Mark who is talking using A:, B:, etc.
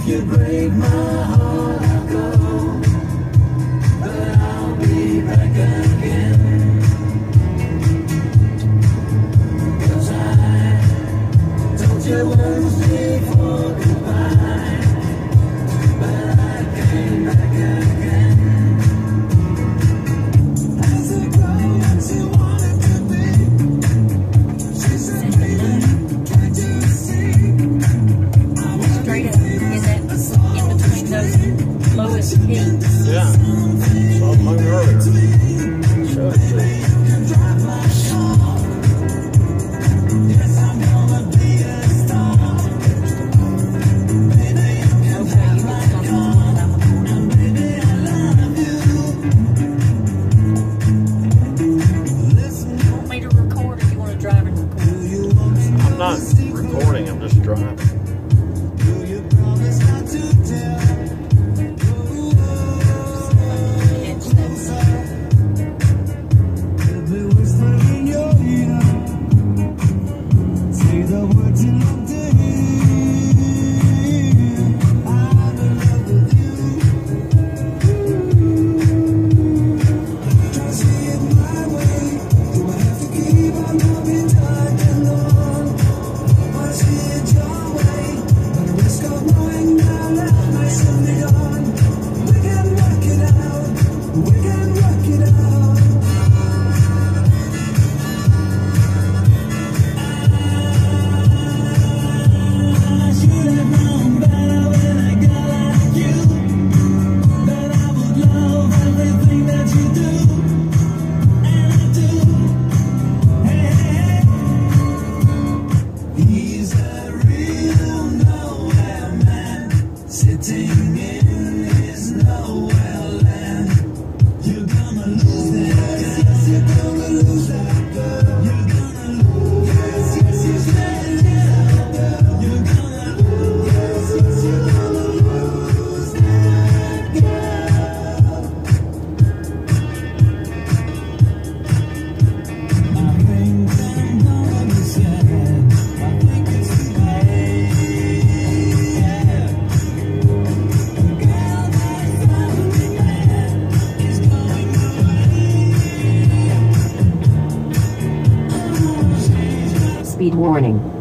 A: you break my heart, I'll go, but I'll be back again. 'Cause I told you once before goodbye, but I came back again. As a girl that you wanted to be, she said, baby, can't you see?
B: Straight up, in between those lowest peaks.
C: Yeah, saw mine earlier. Showed it to you.
A: Yes, I'm gonna be a star. Baby, you can drive my car, and baby, I love you. Listen,
B: You want me to record or you want to drive and record?
A: do you want me
C: I'm not recording, I'm just driving.
A: Do you promise not to tell? Let me whisper in your ear. Say the words you love to hear. I'm in love with you. Try to see it my way. Do I have to keep on loving tight and long? Wanna see it your way, but the risk of knowing now that might soon be gone. We can work it out. We can work it out. I should have known better when I got like you, that I would love everything that you do, and I do. Hey, hey, hey. He's a real nowhere man, sitting in his nowhere land. You're gonna lose that, yes, you're gonna lose that girl. You're gonna lose, yes, yes, yes, that girl. You're gonna lose, yes, yes, you're gonna lose that girl. I think I'm gonna be sad. I think it's too late. The girl that found me mad is going away.
D: Speed warning.